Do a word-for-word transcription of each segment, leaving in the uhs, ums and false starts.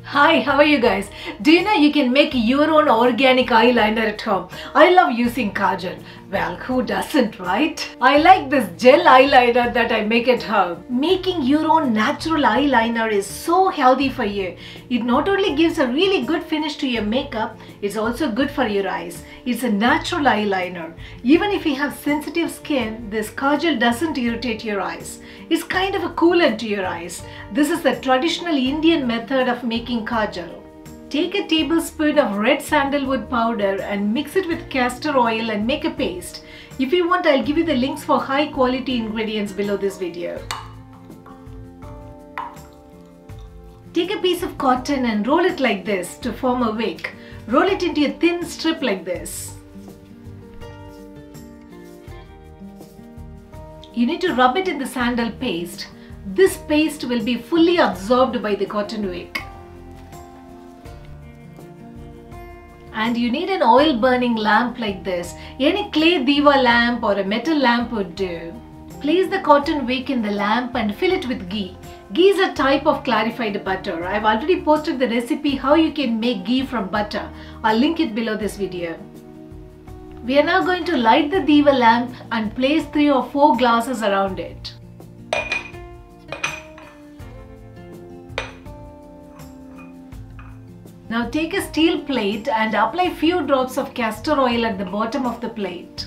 Hi, how are you guys? Do you know you can make your own organic eyeliner at home? I love using kajal. Well, who doesn't, right? I like this gel eyeliner that I make at home. Making your own natural eyeliner is so healthy for you. It not only gives a really good finish to your makeup, it's also good for your eyes. It's a natural eyeliner. Even if you have sensitive skin, this kajal doesn't irritate your eyes. It's kind of a coolant to your eyes. This is the traditional Indian method of making kajal. Take a tablespoon of red sandalwood powder and mix it with castor oil and make a paste. If you want, I'll give you the links for high quality ingredients below this video. Take a piece of cotton and roll it like this to form a wick. Roll it into a thin strip like this. You need to rub it in the sandal paste. This paste will be fully absorbed by the cotton wick. And you need an oil burning lamp like this. Any clay diva lamp or a metal lamp would do. Place the cotton wick in the lamp and fill it with ghee. Ghee is a type of clarified butter. I've already posted the recipe how you can make ghee from butter. I'll link it below this video. We are now going to light the diva lamp and place three or four glasses around it. Now take a steel plate and apply few drops of castor oil at the bottom of the plate.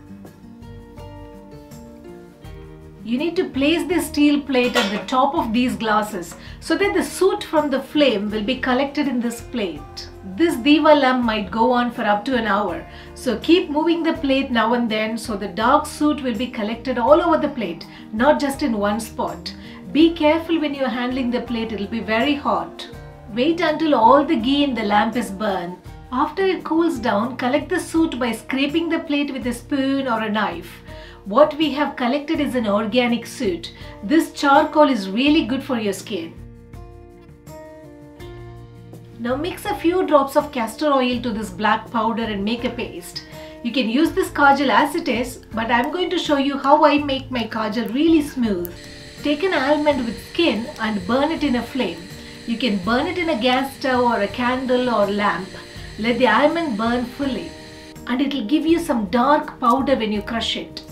You need to place the steel plate at the top of these glasses so that the soot from the flame will be collected in this plate. This diva lamp might go on for up to an hour, so keep moving the plate now and then so the dark soot will be collected all over the plate, not just in one spot. Be careful when you are handling the plate, it will be very hot. Wait until all the ghee in the lamp is burned. After it cools down, collect the soot by scraping the plate with a spoon or a knife. What we have collected is an organic soot. This charcoal is really good for your skin. Now mix a few drops of castor oil to this black powder and make a paste. You can use this kajal as it is, but I'm going to show you how I make my kajal really smooth. Take an almond with skin and burn it in a flame. You can burn it in a gas stove or a candle or lamp. Let the almond burn fully and it will give you some dark powder when you crush it.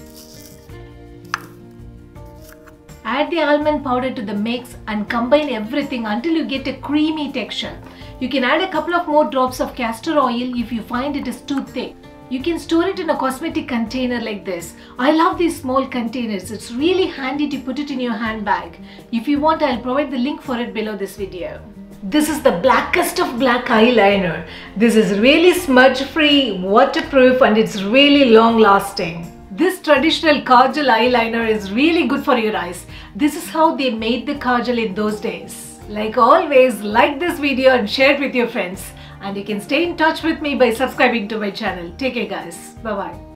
Add the almond powder to the mix and combine everything until you get a creamy texture. You can add a couple of more drops of castor oil if you find it is too thick. You can store it in a cosmetic container like this. I love these small containers. It's really handy to put it in your handbag. If you want, I'll provide the link for it below this video. This is the blackest of black eyeliner. This is really smudge free, waterproof, and it's really long lasting. This traditional kajal eyeliner is really good for your eyes. This is how they made the kajal in those days. Like always, like this video and share it with your friends. And you can stay in touch with me by subscribing to my channel. Take care guys. Bye bye.